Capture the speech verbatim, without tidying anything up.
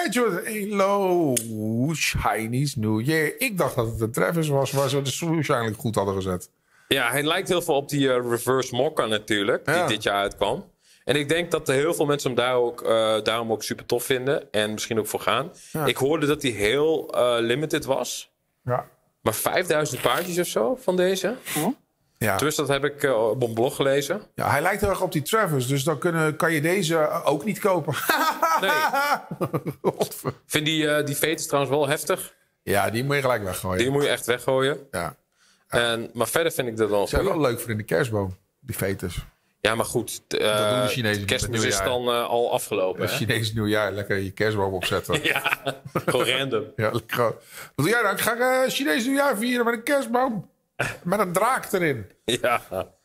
Congratulations, hello, Chinese New Year. Ik dacht dat het een Travis was waar ze de swoosh eigenlijk goed hadden gezet. Ja, hij lijkt heel veel op die uh, Reverse Mokka natuurlijk, die Ja. dit jaar uitkwam. En ik denk dat er heel veel mensen hem daar ook, uh, daarom ook super tof vinden. En misschien ook voor gaan. Ja. Ik hoorde dat hij heel uh, limited was. Ja. Maar vijfduizend paardjes of zo van deze. Ja. Dus dat heb ik uh, op een blog gelezen. Ja, hij lijkt heel erg op die Travis, dus dan kunnen, kan je deze ook niet kopen. Nee. Ik vind die, uh, die fetus trouwens wel heftig. Ja, die moet je gelijk weggooien. Die moet je echt weggooien. Ja. En, maar verder vind ik dat wel Ze zijn goed. wel leuk voor in de kerstboom, die fetus. Ja, maar goed. Uh, Dat doen de Chinezen met kerstmis is nieuwjaar. dan uh, al afgelopen. Hè? Chinees nieuwjaar, lekker je kerstboom opzetten. Ja, gewoon random. Ja, lekker. Wat doe jij nou? Ik ga uh, Chinees nieuwjaar vieren met een kerstboom. Met een draak erin. Ja.